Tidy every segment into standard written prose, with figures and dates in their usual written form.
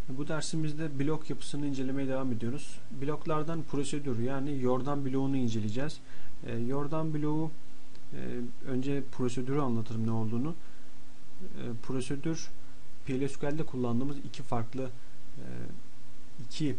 Bu dersimizde blok yapısını incelemeye devam ediyoruz. Bloklardan prosedür yani yordam bloğunu inceleyeceğiz. Yordam bloğu önce prosedürü anlatırım ne olduğunu. Prosedür PLSQL'de kullandığımız iki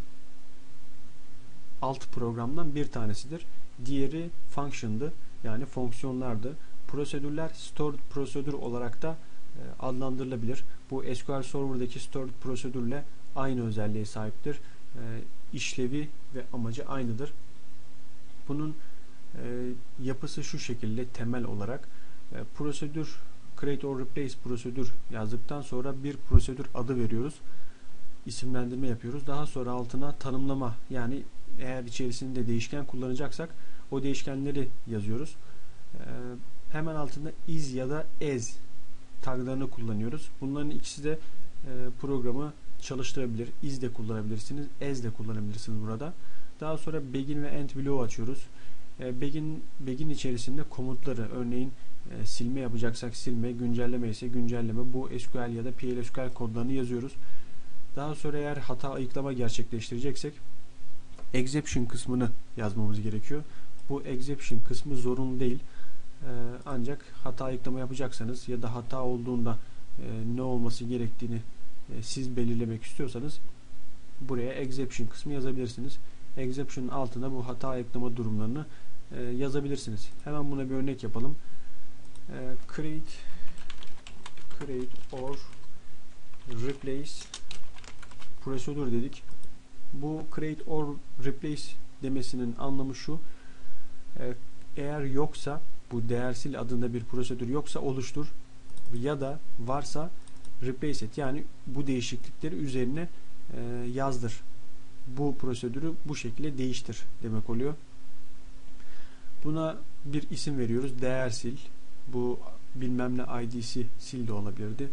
alt programdan bir tanesidir. Diğeri function'dı yani fonksiyonlardı. Prosedürler stored prosedür olarak da adlandırılabilir. Bu SQL Server'daki stored prosedürle aynı özelliğe sahiptir. İşlevi ve amacı aynıdır. Bunun yapısı şu şekilde temel olarak prosedür create or replace prosedür yazdıktan sonra bir prosedür adı veriyoruz. İsimlendirme yapıyoruz. Daha sonra altına tanımlama yani eğer içerisinde değişken kullanacaksak o değişkenleri yazıyoruz. Hemen altında is ya da as taglarını kullanıyoruz. Bunların ikisi de programı çalıştırabilir. Is de kullanabilirsiniz. As de kullanabilirsiniz burada. Daha sonra begin ve end bloğu açıyoruz. Begin içerisinde komutları örneğin silme yapacaksak silme, güncelleme ise güncelleme bu SQL ya da PLSQL kodlarını yazıyoruz. Daha sonra eğer hata ayıklama gerçekleştireceksek exception kısmını yazmamız gerekiyor. Bu exception kısmı zorunlu değil. Ancak hata ayıklama yapacaksanız ya da hata olduğunda ne olması gerektiğini siz belirlemek istiyorsanız buraya exception kısmı yazabilirsiniz. Exception'ın altına bu hata ayıklama durumlarını yazabilirsiniz. Hemen buna bir örnek yapalım. Create or replace prosedür dedik. Bu create or replace demesinin anlamı şu. Eğer yoksa bu değersil adında bir prosedür yoksa oluştur ya da varsa replace et. Yani bu değişiklikleri üzerine yazdır. Bu prosedürü bu şekilde değiştir demek oluyor. Buna bir isim veriyoruz. Değersil. Bu bilmem ne id'si sil de olabilirdi.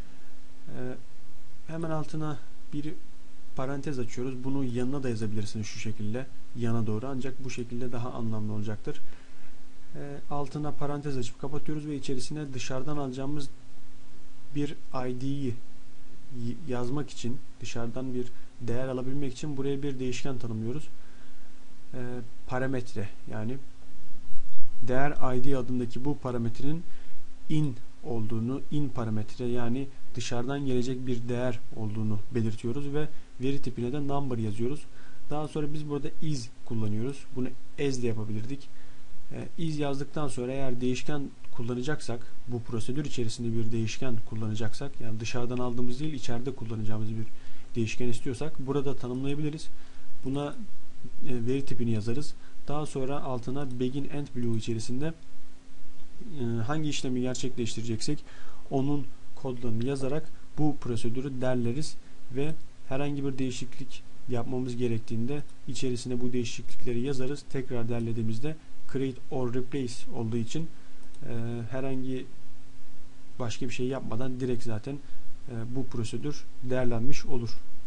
Hemen altına bir parantez açıyoruz. Bunu yanına da yazabilirsiniz şu şekilde. Yana doğru. Ancak bu şekilde daha anlamlı olacaktır. Altına parantez açıp kapatıyoruz ve içerisine dışarıdan alacağımız bir id'yi yazmak için dışarıdan bir değer alabilmek için buraya bir değişken tanımlıyoruz. Parametre yani değer id adındaki bu parametrenin in parametre yani dışarıdan gelecek bir değer olduğunu belirtiyoruz ve veri tipine de number yazıyoruz. Daha sonra biz burada is kullanıyoruz. Bunu as de yapabilirdik. Is yazdıktan sonra eğer değişken kullanacaksak bu prosedür içerisinde bir değişken kullanacaksak yani dışarıdan aldığımız değil içeride kullanacağımız bir değişken istiyorsak burada tanımlayabiliriz. Buna veri tipini yazarız. Daha sonra altına begin end bloğu içerisinde hangi işlemi gerçekleştireceksek onun kodlarını yazarak bu prosedürü derleriz ve herhangi bir değişiklik yapmamız gerektiğinde içerisine bu değişiklikleri yazarız. Tekrar derlediğimizde create or replace olduğu için herhangi başka bir şey yapmadan direkt zaten bu prosedür değerlenmiş olur.